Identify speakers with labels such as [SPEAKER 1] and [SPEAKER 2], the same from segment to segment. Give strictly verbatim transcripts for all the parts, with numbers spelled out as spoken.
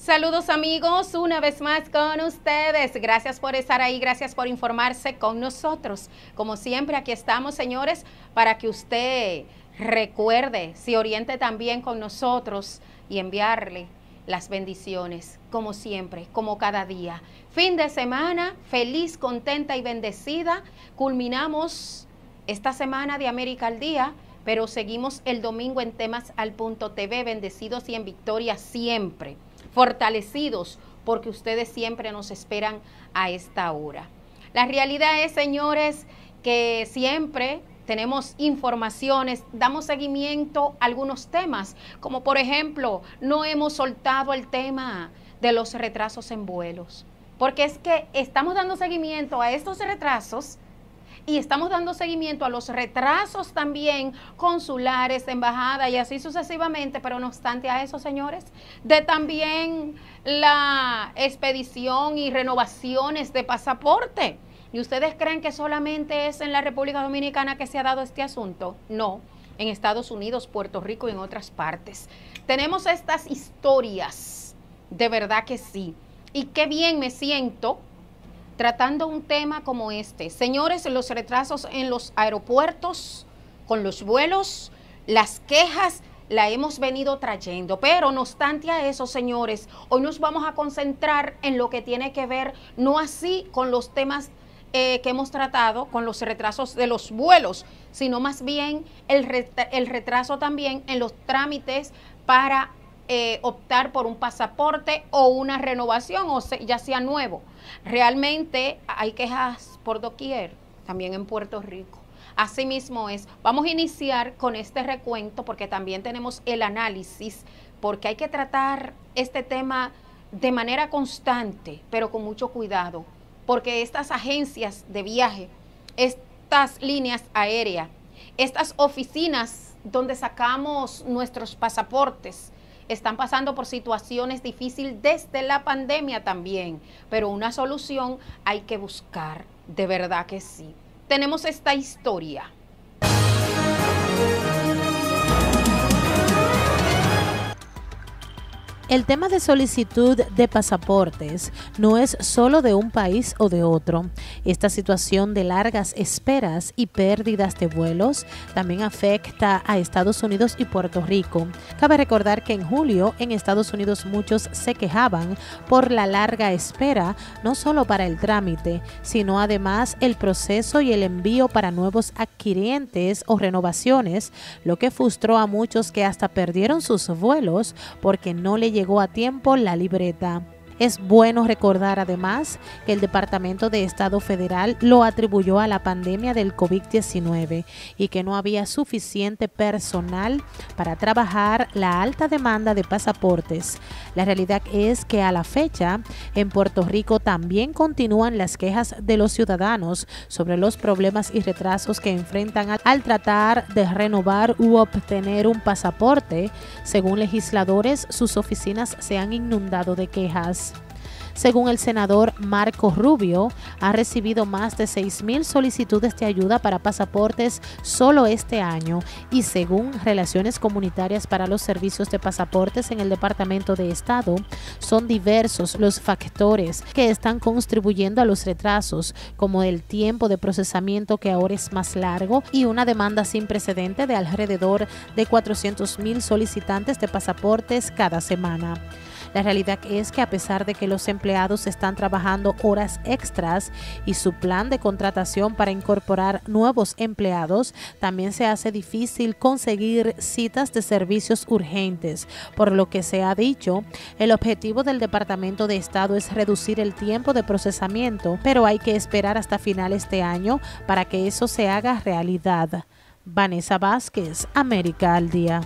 [SPEAKER 1] Saludos amigos, una vez más con ustedes. Gracias por estar ahí, gracias por informarse con nosotros. Como siempre, aquí estamos, señores, para que usted recuerde, se oriente también con nosotros y enviarle las bendiciones, como siempre, como cada día. Fin de semana, feliz, contenta y bendecida. Culminamos esta semana de América al Día, pero seguimos el domingo en Temas al Punto T V, bendecidos y en victoria siempre. Fortalecidos porque ustedes siempre nos esperan a esta hora. La realidad es, señores, que siempre tenemos informaciones, damos seguimiento a algunos temas, como por ejemplo, no hemos soltado el tema de los retrasos en vuelos, porque es que estamos dando seguimiento a estos retrasos y estamos dando seguimiento a los retrasos también consulares, de embajada y así sucesivamente, pero no obstante a eso, señores, de también la expedición y renovaciones de pasaporte. ¿Y ustedes creen que solamente es en la República Dominicana que se ha dado este asunto? No, en Estados Unidos, Puerto Rico y en otras partes. Tenemos estas historias, de verdad que sí. Y qué bien me siento tratando un tema como este. Señores, los retrasos en los aeropuertos, con los vuelos, las quejas, la hemos venido trayendo. Pero no obstante a eso, señores, hoy nos vamos a concentrar en lo que tiene que ver, no así con los temas eh, que hemos tratado, con los retrasos de los vuelos, sino más bien el, ret- el retraso también en los trámites para Eh, optar por un pasaporte o una renovación, o se, ya sea nuevo. Realmente hay quejas por doquier, también en Puerto Rico. Así mismo es. Vamos a iniciar con este recuento porque también tenemos el análisis, porque hay que tratar este tema de manera constante, pero con mucho cuidado, porque estas agencias de viaje, estas líneas aéreas, estas oficinas donde sacamos nuestros pasaportes, están pasando por situaciones difíciles desde la pandemia también, pero una solución hay que buscar, de verdad que sí. Tenemos esta historia.
[SPEAKER 2] El tema de solicitud de pasaportes no es solo de un país o de otro. Esta situación de largas esperas y pérdidas de vuelos también afecta a Estados Unidos y Puerto Rico. Cabe recordar que en julio en Estados Unidos muchos se quejaban por la larga espera, no solo para el trámite, sino además el proceso y el envío para nuevos adquirientes o renovaciones, lo que frustró a muchos que hasta perdieron sus vuelos porque no le llegó a tiempo la libreta. Es bueno recordar además que el Departamento de Estado Federal lo atribuyó a la pandemia del COVID diecinueve y que no había suficiente personal para trabajar la alta demanda de pasaportes. La realidad es que a la fecha en Puerto Rico también continúan las quejas de los ciudadanos sobre los problemas y retrasos que enfrentan al tratar de renovar u obtener un pasaporte. Según legisladores, sus oficinas se han inundado de quejas. Según el senador Marco Rubio, ha recibido más de seis mil solicitudes de ayuda para pasaportes solo este año y según Relaciones Comunitarias para los Servicios de Pasaportes en el Departamento de Estado, son diversos los factores que están contribuyendo a los retrasos, como el tiempo de procesamiento que ahora es más largo y una demanda sin precedente de alrededor de cuatrocientos mil solicitantes de pasaportes cada semana. La realidad es que a pesar de que los empleados están trabajando horas extras y su plan de contratación para incorporar nuevos empleados, también se hace difícil conseguir citas de servicios urgentes. Por lo que se ha dicho, el objetivo del Departamento de Estado es reducir el tiempo de procesamiento, pero hay que esperar hasta finales de año para que eso se haga realidad. Vanessa Vázquez, América al Día.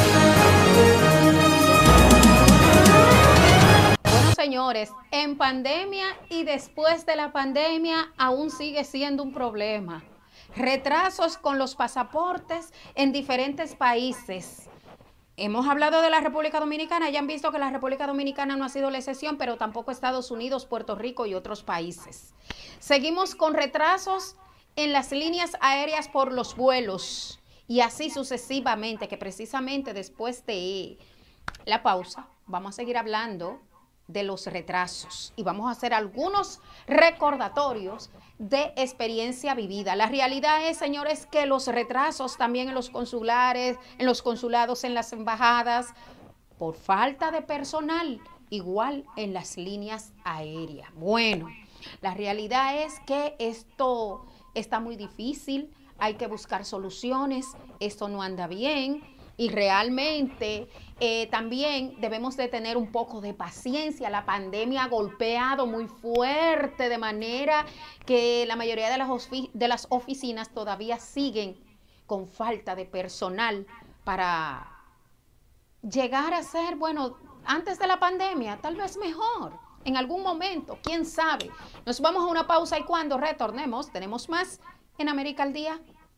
[SPEAKER 1] Señores, en pandemia y después de la pandemia aún sigue siendo un problema. Retrasos con los pasaportes en diferentes países. Hemos hablado de la República Dominicana, ya han visto que la República Dominicana no ha sido la excepción, pero tampoco Estados Unidos, Puerto Rico y otros países. Seguimos con retrasos en las líneas aéreas por los vuelos y así sucesivamente, que precisamente después de la pausa vamos a seguir hablando de los retrasos y vamos a hacer algunos recordatorios de experiencia vivida. La realidad es, señores, que los retrasos también en los consulares, en los consulados, en las embajadas, por falta de personal, igual en las líneas aéreas. Bueno, la realidad es que esto está muy difícil, hay que buscar soluciones, esto no anda bien y realmente eh, también debemos de tener un poco de paciencia. La pandemia ha golpeado muy fuerte de manera que la mayoría de las, de las oficinas todavía siguen con falta de personal para llegar a ser, bueno, antes de la pandemia, tal vez mejor, en algún momento, quién sabe. Nos vamos a una pausa y cuando retornemos tenemos más en América al Día.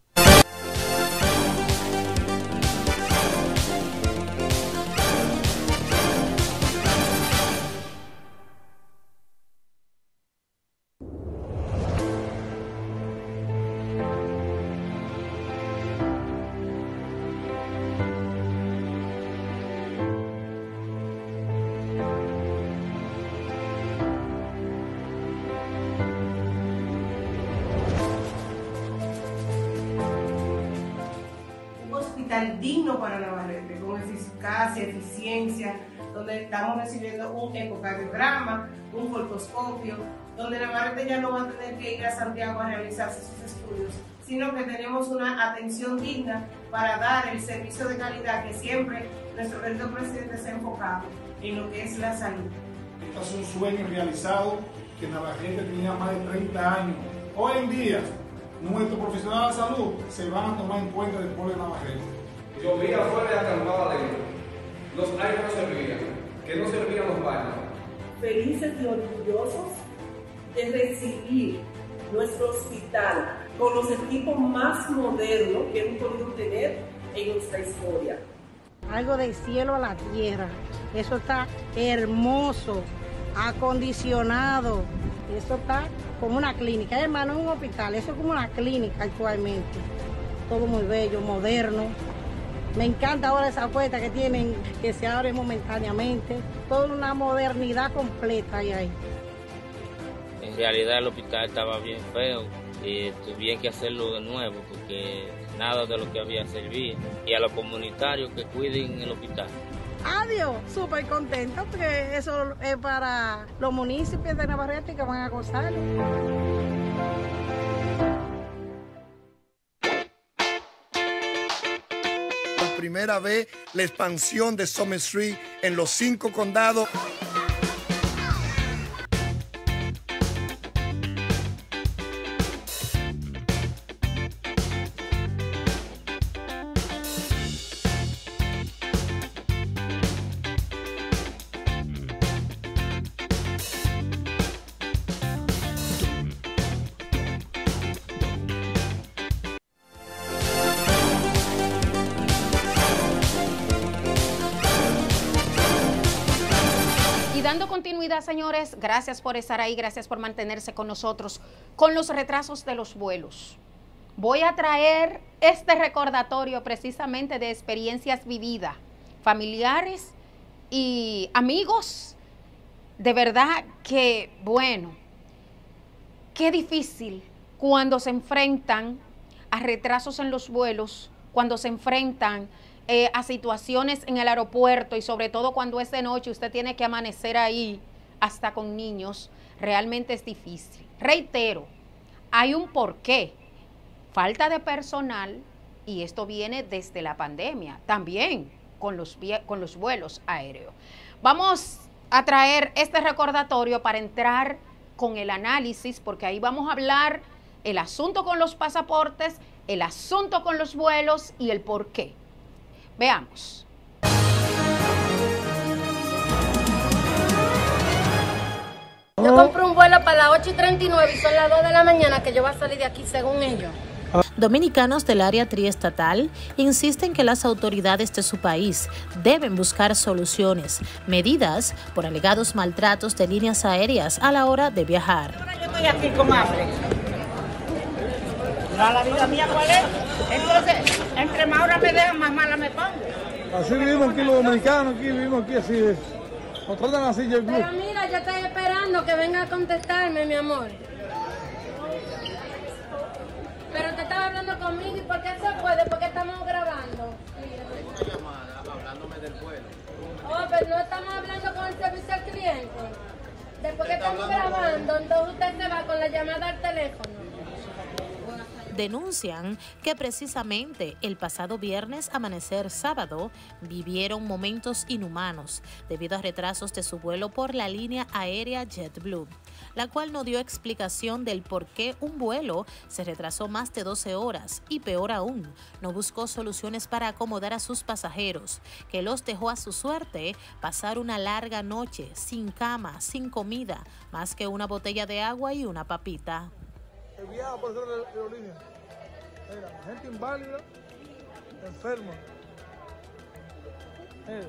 [SPEAKER 3] Digno para Navarrete, con eficacia, eficiencia, donde estamos recibiendo un ecocardiograma, un colposcopio, donde Navarrete ya no va a tener que ir a Santiago a realizarse sus estudios, sino que tenemos una atención digna para dar el servicio de calidad que siempre nuestro querido presidente se ha enfocado en lo que es la salud.
[SPEAKER 4] Este es un sueño realizado que Navarrete tenía más de treinta años. Hoy en día, nuestros profesionales de salud se van a tomar en cuenta del pueblo de Navarrete.
[SPEAKER 5] Llovía afuera y acampaba adentro. Los aires no servían, que no servían los baños.
[SPEAKER 3] Felices y orgullosos de recibir nuestro hospital con los equipos más modernos que hemos podido tener en nuestra historia.
[SPEAKER 6] Algo del cielo a la tierra. Eso está hermoso, acondicionado. Eso está como una clínica. Hermano, es un hospital. Eso es como una clínica actualmente. Todo muy bello, moderno. Me encanta ahora esa puerta que tienen, que se abre momentáneamente. Toda una modernidad completa hay ahí.
[SPEAKER 7] En realidad el hospital estaba bien feo y tuvieron que hacerlo de nuevo porque nada de lo que había servía. Y a los comunitarios que cuiden el hospital.
[SPEAKER 6] Adiós, súper contento porque eso es para los municipios de Navarrete que van a gozarlo.
[SPEAKER 8] Primera vez la expansión de Summer Street en los cinco condados.
[SPEAKER 1] Dando continuidad, señores, gracias por estar ahí, gracias por mantenerse con nosotros, con los retrasos de los vuelos. Voy a traer este recordatorio precisamente de experiencias vividas, familiares y amigos. De verdad que, bueno, qué difícil cuando se enfrentan a retrasos en los vuelos, cuando se enfrentan Eh, a situaciones en el aeropuerto y sobre todo cuando es de noche, usted tiene que amanecer ahí hasta con niños, realmente es difícil. Reitero, hay un porqué, falta de personal y esto viene desde la pandemia, también con los, con los vuelos aéreos. Vamos a traer este recordatorio para entrar con el análisis, porque ahí vamos a hablar el asunto con los pasaportes, el asunto con los vuelos y el porqué. Veamos.
[SPEAKER 9] Yo compré un vuelo para las ocho y treinta y nueve y son las dos de la mañana que yo voy a salir de aquí según ellos.
[SPEAKER 2] Dominicanos del área triestatal insisten que las autoridades de su país deben buscar soluciones, medidas por alegados maltratos de líneas aéreas a la hora de viajar.
[SPEAKER 10] Ahora yo estoy aquí con hambre. ¿No la vida mía cuál es? Entonces, entre más horas me dejan, más mala me pongo.
[SPEAKER 11] Así vivimos aquí los dominicanos, aquí vivimos aquí así. O tratan así, yo
[SPEAKER 9] Pero mira, yo estoy esperando que venga a contestarme, mi amor. Pero te estaba hablando conmigo, ¿y por qué se puede? Porque estamos grabando.
[SPEAKER 12] Una llamada hablándome del vuelo.
[SPEAKER 9] Oh, pero no estamos hablando con el servicio al cliente. Después que estamos grabando, entonces usted se va con la llamada al teléfono.
[SPEAKER 2] Denuncian que precisamente el pasado viernes amanecer sábado vivieron momentos inhumanos debido a retrasos de su vuelo por la línea aérea JetBlue, la cual no dio explicación del por qué un vuelo se retrasó más de doce horas y, peor aún, no buscó soluciones para acomodar a sus pasajeros, que los dejó a su suerte pasar una larga noche sin cama, sin comida, más que una botella de agua y una papita.
[SPEAKER 11] Enviada por otra aerolínea. Mira, gente inválida, enferma. Eh.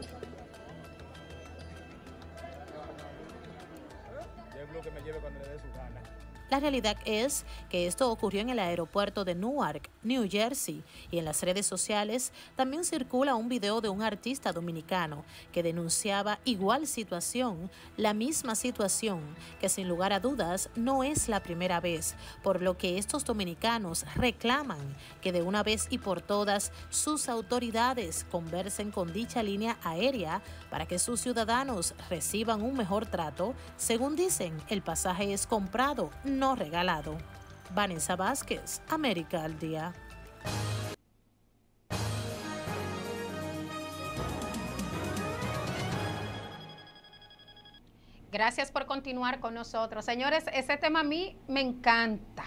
[SPEAKER 12] Yo que me lleve cuando le dé su gana.
[SPEAKER 2] La realidad es que esto ocurrió en el aeropuerto de Newark, New Jersey, y en las redes sociales también circula un video de un artista dominicano que denunciaba igual situación, la misma situación, que sin lugar a dudas no es la primera vez, por lo que estos dominicanos reclaman que de una vez y por todas sus autoridades conversen con dicha línea aérea para que sus ciudadanos reciban un mejor trato. Según dicen, el pasaje es comprado, no regalado. Vanessa Vázquez, América al Día.
[SPEAKER 1] Gracias por continuar con nosotros. Señores, ese tema a mí me encanta.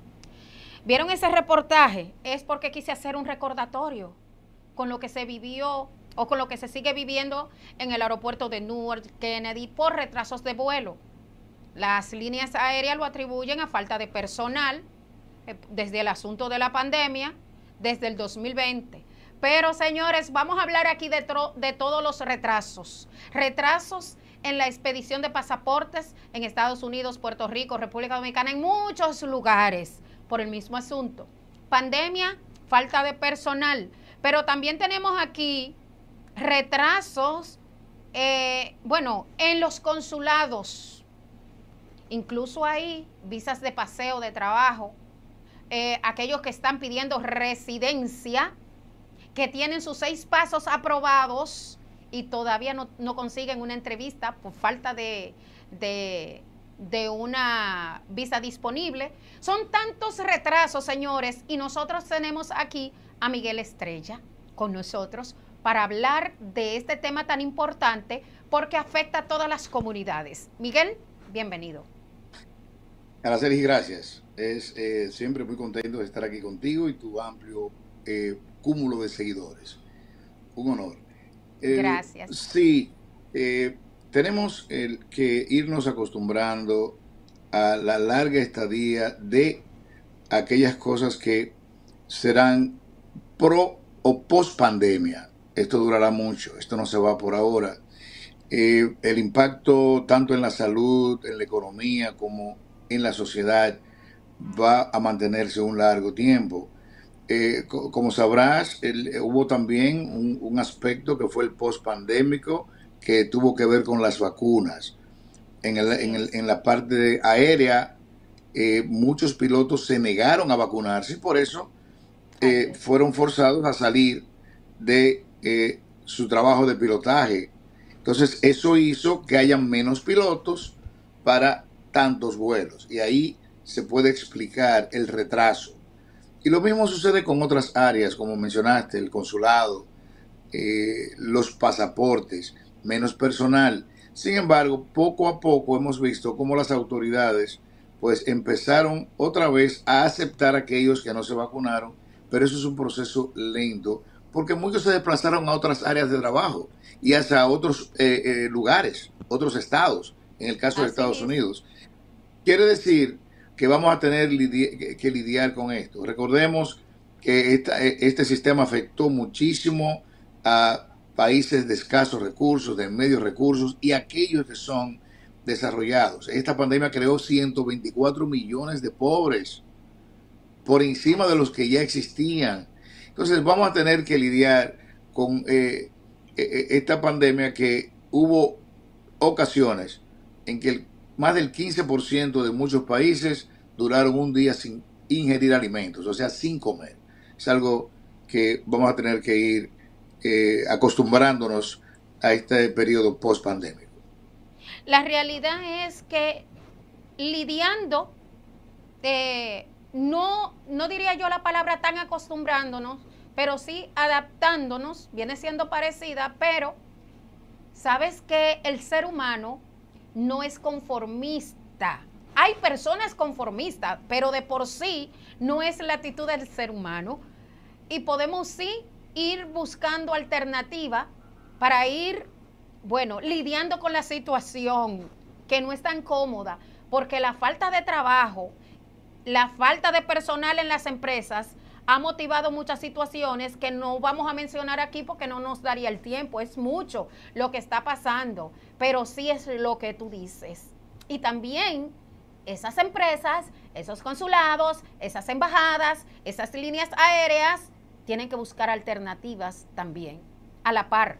[SPEAKER 1] ¿Vieron ese reportaje? Es porque quise hacer un recordatorio con lo que se vivió o con lo que se sigue viviendo en el aeropuerto de Newark Kennedy por retrasos de vuelo. Las líneas aéreas lo atribuyen a falta de personal eh, desde el asunto de la pandemia, desde el dos mil veinte. Pero, señores, vamos a hablar aquí de, de todos los retrasos. Retrasos en la expedición de pasaportes en Estados Unidos, Puerto Rico, República Dominicana, en muchos lugares por el mismo asunto. Pandemia, falta de personal. Pero también tenemos aquí retrasos, eh, bueno, en los consulados. Incluso hay visas de paseo, de trabajo, eh, aquellos que están pidiendo residencia, que tienen sus seis pasos aprobados y todavía no, no consiguen una entrevista por falta de, de, de una visa disponible. Son tantos retrasos, señores, y nosotros tenemos aquí a Miguel Estrella con nosotros para hablar de este tema tan importante porque afecta a todas las comunidades. Miguel, bienvenido.
[SPEAKER 13] Araceli, gracias. Es eh, siempre muy contento de estar aquí contigo y tu amplio eh, cúmulo de seguidores. Un honor. Eh,
[SPEAKER 1] gracias.
[SPEAKER 13] Sí, eh, tenemos el que irnos acostumbrando a la larga estadía de aquellas cosas que serán pro o post pandemia. Esto durará mucho, esto no se va por ahora. Eh, el impacto tanto en la salud, en la economía como en la sociedad va a mantenerse un largo tiempo. Eh, co como sabrás, el, hubo también un, un aspecto que fue el post-pandémico que tuvo que ver con las vacunas. En, el, en, el, en la parte aérea, eh, muchos pilotos se negaron a vacunarse y por eso eh, fueron forzados a salir de eh, su trabajo de pilotaje. Entonces, eso hizo que haya menos pilotos para tantos vuelos y ahí se puede explicar el retraso. Y lo mismo sucede con otras áreas, como mencionaste, el consulado, eh, los pasaportes, menos personal. Sin embargo, poco a poco hemos visto cómo las autoridades pues empezaron otra vez a aceptar a aquellos que no se vacunaron, pero eso es un proceso lento, porque muchos se desplazaron a otras áreas de trabajo y hasta otros eh, eh, lugares, otros estados, en el caso de Estados Unidos. Quiere decir que vamos a tener lidi que lidiar con esto. Recordemos que esta, este sistema afectó muchísimo a países de escasos recursos, de medios recursos y aquellos que son desarrollados. Esta pandemia creó ciento veinticuatro millones de pobres por encima de los que ya existían. Entonces vamos a tener que lidiar con eh, eh, esta pandemia que hubo ocasiones en que el, más del quince por ciento de muchos países duraron un día sin ingerir alimentos, o sea, sin comer. Es algo que vamos a tener que ir eh, acostumbrándonos a este periodo post-pandémico.
[SPEAKER 1] La realidad es que lidiando, eh, no, no diría yo la palabra tan acostumbrándonos, pero sí adaptándonos, viene siendo parecida, pero sabes que el ser humano no es conformista. Hay personas conformistas, pero de por sí no es la actitud del ser humano. Y podemos sí ir buscando alternativa para ir, bueno, lidiando con la situación que no es tan cómoda, porque la falta de trabajo, la falta de personal en las empresas ha motivado muchas situaciones que no vamos a mencionar aquí porque no nos daría el tiempo. Es mucho lo que está pasando, pero sí es lo que tú dices. Y también esas empresas, esos consulados, esas embajadas, esas líneas aéreas tienen que buscar alternativas también, a la par.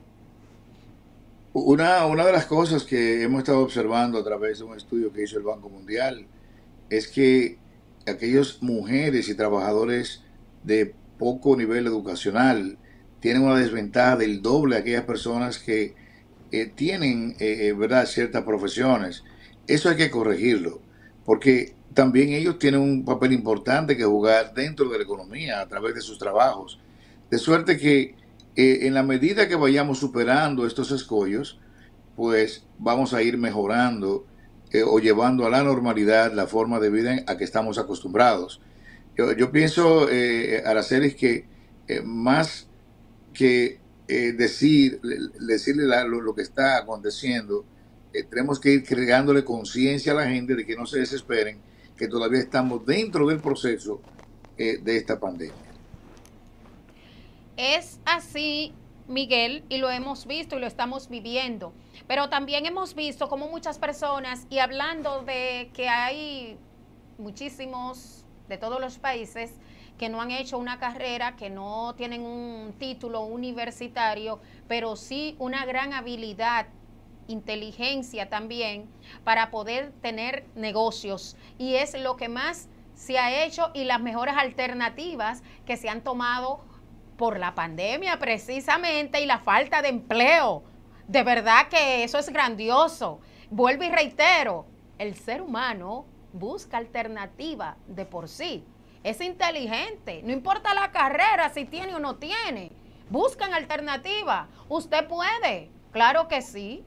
[SPEAKER 13] Una, una de las cosas que hemos estado observando a través de un estudio que hizo el Banco Mundial es que aquellas mujeres y trabajadores de poco nivel educacional tienen una desventaja del doble de aquellas personas que eh, tienen eh, ¿verdad? ciertas profesiones. Eso hay que corregirlo, porque también ellos tienen un papel importante que jugar dentro de la economía a través de sus trabajos. De suerte que eh, en la medida que vayamos superando estos escollos, pues vamos a ir mejorando eh, o llevando a la normalidad la forma de vida a que estamos acostumbrados. Yo, yo pienso, eh, Aracelis, que eh, más que eh, decir, decirle la, lo, lo que está aconteciendo, eh, tenemos que ir creándole conciencia a la gente de que no se desesperen, que todavía estamos dentro del proceso eh, de esta pandemia.
[SPEAKER 1] Es así, Miguel, y lo hemos visto y lo estamos viviendo, pero también hemos visto como muchas personas, y hablando de que hay muchísimos de todos los países que no han hecho una carrera, que no tienen un título universitario, pero sí una gran habilidad, inteligencia también, para poder tener negocios, y es lo que más se ha hecho y las mejores alternativas que se han tomado por la pandemia precisamente y la falta de empleo. De verdad que eso es grandioso. Vuelvo y reitero, el ser humano busca alternativa de por sí. Es inteligente, no importa la carrera, si tiene o no tiene. Buscan alternativa. Usted puede, claro que sí.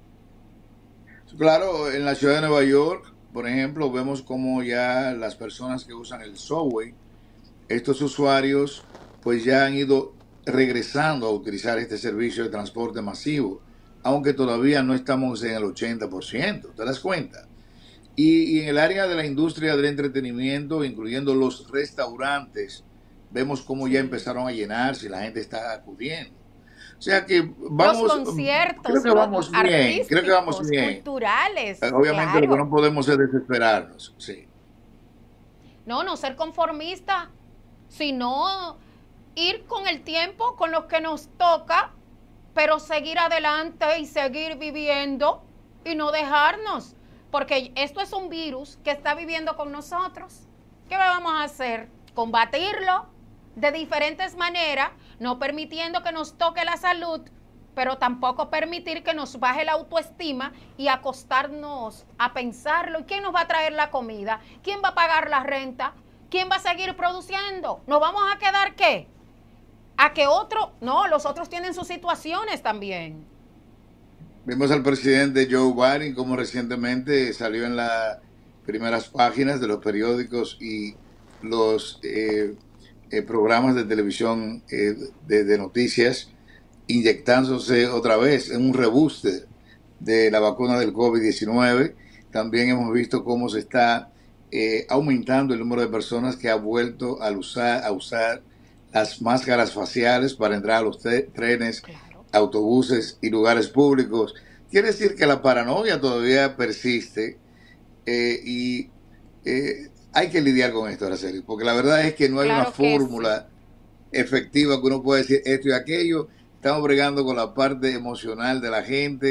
[SPEAKER 13] Claro, en la ciudad de Nueva York, por ejemplo, vemos como ya las personas que usan el subway, estos usuarios pues ya han ido regresando a utilizar este servicio de transporte masivo, aunque todavía no estamos en el ochenta por ciento, ¿te das cuenta? Y, y en el área de la industria del entretenimiento, incluyendo los restaurantes, vemos cómo ya empezaron a llenarse y la gente está acudiendo. O sea que vamos,
[SPEAKER 1] los conciertos,
[SPEAKER 13] creo que vamos bien, creo que vamos bien.
[SPEAKER 1] Culturales.
[SPEAKER 13] Obviamente claro. Lo que no podemos es desesperarnos, sí.
[SPEAKER 1] No, no ser conformista, sino ir con el tiempo, con lo que nos toca, pero seguir adelante y seguir viviendo y no dejarnos, porque esto es un virus que está viviendo con nosotros. ¿Qué vamos a hacer? Combatirlo de diferentes maneras, no permitiendo que nos toque la salud, pero tampoco permitir que nos baje la autoestima y acostarnos a pensarlo. ¿Y quién nos va a traer la comida? ¿Quién va a pagar la renta? ¿Quién va a seguir produciendo? ¿Nos vamos a quedar qué? A que otro, no, los otros tienen sus situaciones también.
[SPEAKER 13] Vimos al presidente Joe Biden como recientemente salió en las primeras páginas de los periódicos y los eh, eh, programas de televisión eh, de, de noticias, inyectándose otra vez en un rebooster de la vacuna del COVID diecinueve. También hemos visto cómo se está eh, aumentando el número de personas que ha vuelto a usar, a usar las máscaras faciales para entrar a los trenes, claro, autobuses y lugares públicos. Quiere decir que la paranoia todavía persiste eh, y eh, hay que lidiar con esto, Araceli, porque la verdad es que no hay claro una fórmula sí. efectiva que uno pueda decir esto y aquello. Estamos bregando con la parte emocional de la gente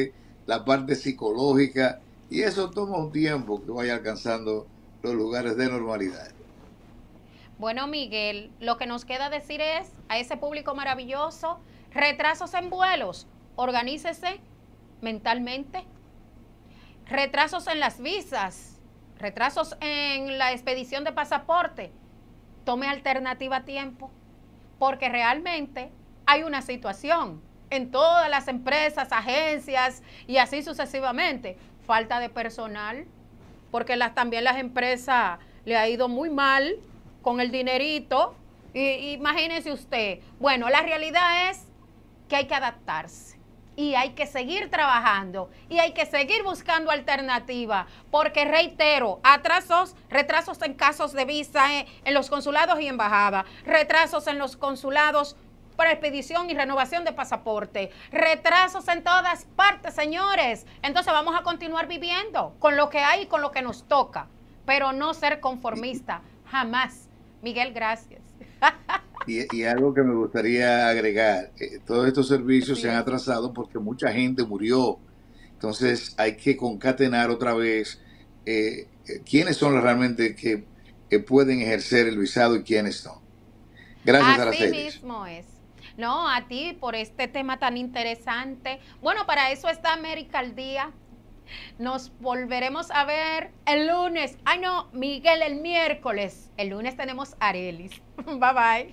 [SPEAKER 13] la parte psicológica, y eso toma un tiempo que vaya alcanzando los lugares de normalidad.
[SPEAKER 1] Bueno, Miguel, lo que nos queda decir es a ese público maravilloso, retrasos en vuelos, organícese mentalmente, retrasos en las visas, retrasos en la expedición de pasaporte, tome alternativa a tiempo, porque realmente hay una situación en todas las empresas, agencias y así sucesivamente, falta de personal, porque las, también las empresas le ha ido muy mal con el dinerito, y, imagínese usted. Bueno, la realidad es que hay que adaptarse y hay que seguir trabajando y hay que seguir buscando alternativas, porque reitero, atrasos, retrasos en casos de visa en, en los consulados y embajadas, retrasos en los consulados para expedición y renovación de pasaporte, retrasos en todas partes, señores. Entonces vamos a continuar viviendo con lo que hay y con lo que nos toca, pero no ser conformista, jamás. Miguel, gracias.
[SPEAKER 13] Y, y algo que me gustaría agregar, eh, todos estos servicios
[SPEAKER 1] Sí.
[SPEAKER 13] se han atrasado porque mucha gente murió. Entonces hay que concatenar otra vez eh, eh, quiénes son los realmente que, que pueden ejercer el visado y quiénes no. Gracias,
[SPEAKER 1] Así
[SPEAKER 13] Araceli.
[SPEAKER 1] mismo es. No, a ti por este tema tan interesante. Bueno, para eso está América al Día. Nos volveremos a ver el lunes. Ay, no, Miguel, el miércoles. El lunes tenemos Arelis. Bye, bye.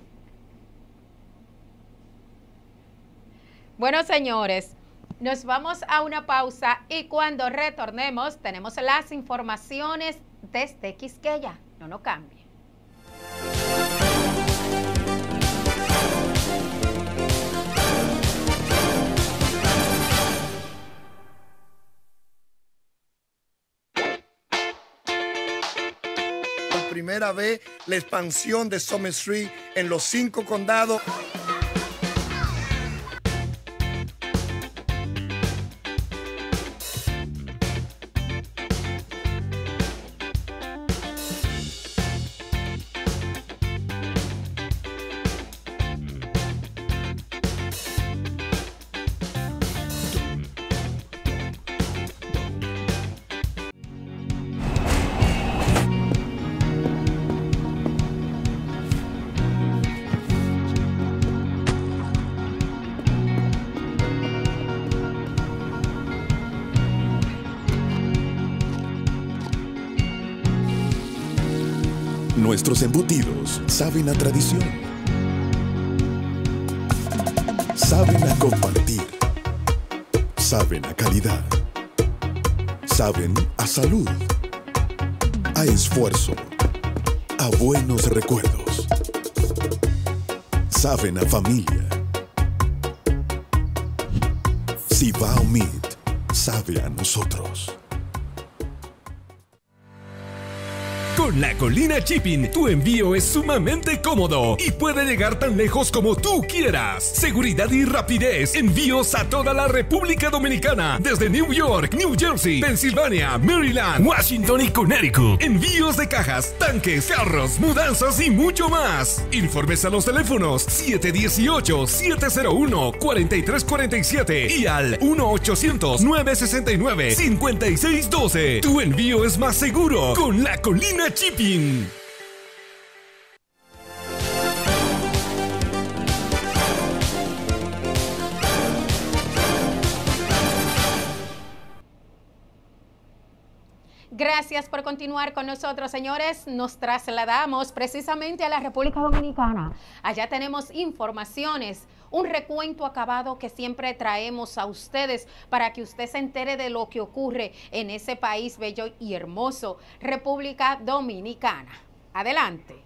[SPEAKER 1] Bueno, señores, nos vamos a una pausa y cuando retornemos tenemos las informaciones desde Quisqueya. No nos cambie.
[SPEAKER 8] Por primera vez, la expansión de Summer Street en los cinco condados.
[SPEAKER 14] Nuestros embutidos saben a tradición, saben a compartir, saben a calidad, saben a salud, a esfuerzo, a buenos recuerdos, saben a familia. Cibao Meat sabe a nosotros.
[SPEAKER 15] Con La Colina Shipping, tu envío es sumamente cómodo y puede llegar tan lejos como tú quieras. Seguridad y rapidez. Envíos a toda la República Dominicana, desde New York, New Jersey, Pensilvania, Maryland, Washington y Connecticut. Envíos de cajas, tanques, carros, mudanzas y mucho más. Informes a los teléfonos siete uno ocho, siete cero uno, cuatro tres cuatro siete y al uno ochocientos, nueve sesenta y nueve, cincuenta y seis doce. Tu envío es más seguro con La Colina Shipping.
[SPEAKER 1] Gracias por continuar con nosotros, señores. Nos trasladamos precisamente a la República Dominicana. Allá tenemos informaciones, un recuento acabado que siempre traemos a ustedes para que usted se entere de lo que ocurre en ese país bello y hermoso, República Dominicana. Adelante.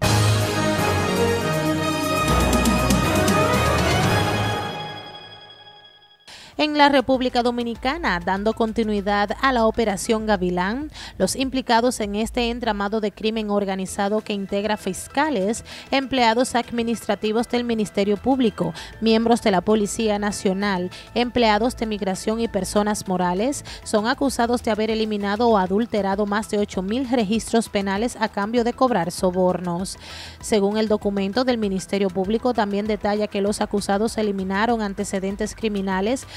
[SPEAKER 2] En la República Dominicana, dando continuidad a la Operación Gavilán, los implicados en este entramado de crimen organizado que integra fiscales, empleados administrativos del Ministerio Público, miembros de la Policía Nacional, empleados de Migración y personas morales, son acusados de haber eliminado o adulterado más de ocho mil registros penales a cambio de cobrar sobornos. Según el documento del Ministerio Público, también detalla que los acusados eliminaron antecedentes criminales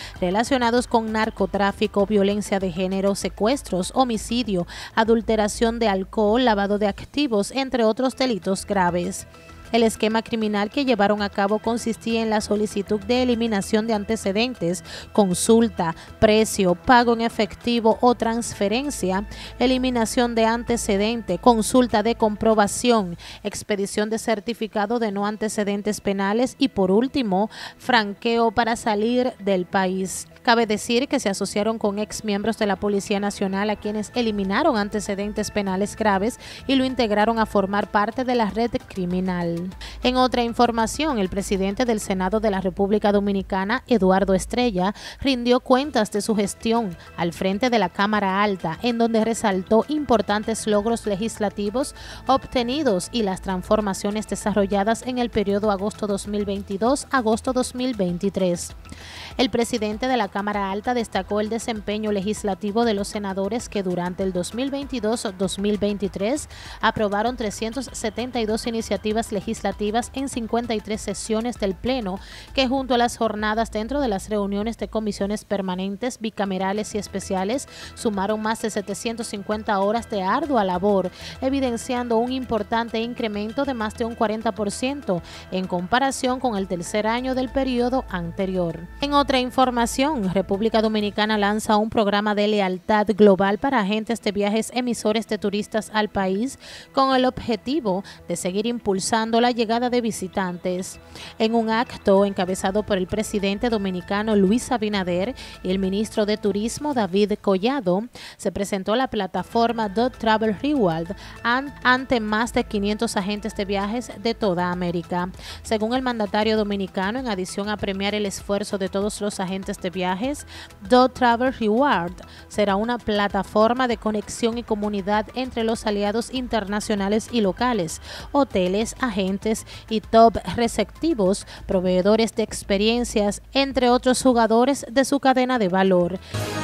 [SPEAKER 2] relacionados con narcotráfico, violencia de género, secuestros, homicidio, adulteración de alcohol, lavado de activos, entre otros delitos graves. El esquema criminal que llevaron a cabo consistía en la solicitud de eliminación de antecedentes, consulta, precio, pago en efectivo o transferencia, eliminación de antecedente, consulta de comprobación, expedición de certificado de no antecedentes penales y, por último, franqueo para salir del país. Cabe decir que se asociaron con exmiembros de la Policía Nacional a quienes eliminaron antecedentes penales graves y lo integraron a formar parte de la red criminal. En otra información, el presidente del Senado de la República Dominicana, Eduardo Estrella, rindió cuentas de su gestión al frente de la Cámara Alta, en donde resaltó importantes logros legislativos obtenidos y las transformaciones desarrolladas en el periodo agosto dos mil veintidós a agosto dos mil veintitrés. El presidente de la Cámara Alta destacó el desempeño legislativo de los senadores que durante el dos mil veintidós a dos mil veintitrés aprobaron trescientas setenta y dos iniciativas legislativas en cincuenta y tres sesiones del Pleno, que junto a las jornadas dentro de las reuniones de comisiones permanentes, bicamerales y especiales sumaron más de setecientas cincuenta horas de ardua labor, evidenciando un importante incremento de más de un cuarenta por ciento en comparación con el tercer año del periodo anterior. En otra información, República Dominicana lanza un programa de lealtad global para agentes de viajes emisores de turistas al país con el objetivo de seguir impulsando la llegada de visitantes. En un acto encabezado por el presidente dominicano Luis Abinader y el ministro de Turismo David Collado, se presentó la plataforma Dot Travel Reward ante más de quinientos agentes de viajes de toda América. Según el mandatario dominicano, en adición a premiar el esfuerzo de todos los agentes de viajes, Dot Travel Reward será una plataforma de conexión y comunidad entre los aliados internacionales y locales, hoteles, agentes y top receptivos, proveedores de experiencias, entre otros jugadores de su cadena de valor.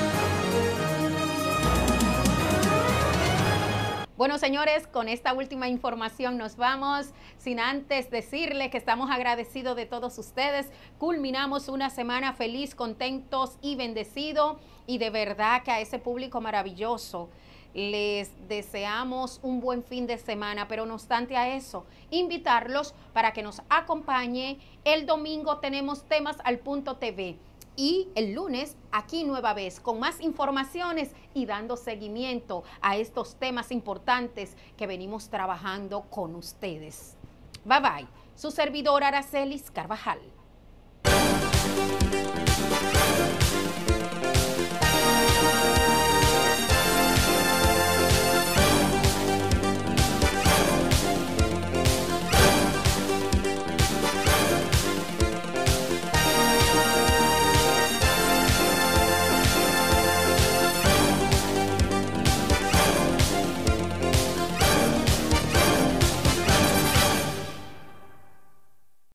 [SPEAKER 1] Bueno, señores, con esta última información nos vamos, sin antes decirle que estamos agradecidos de todos ustedes. Culminamos una semana feliz, contentos y bendecidos, y de verdad que a ese público maravilloso les deseamos un buen fin de semana, pero no obstante a eso, invitarlos para que nos acompañe. El domingo tenemos Temas al Punto T V. Y el lunes, aquí nueva vez, con más informaciones y dando seguimiento a estos temas importantes que venimos trabajando con ustedes. Bye bye. Su servidora Aracelis Carvajal.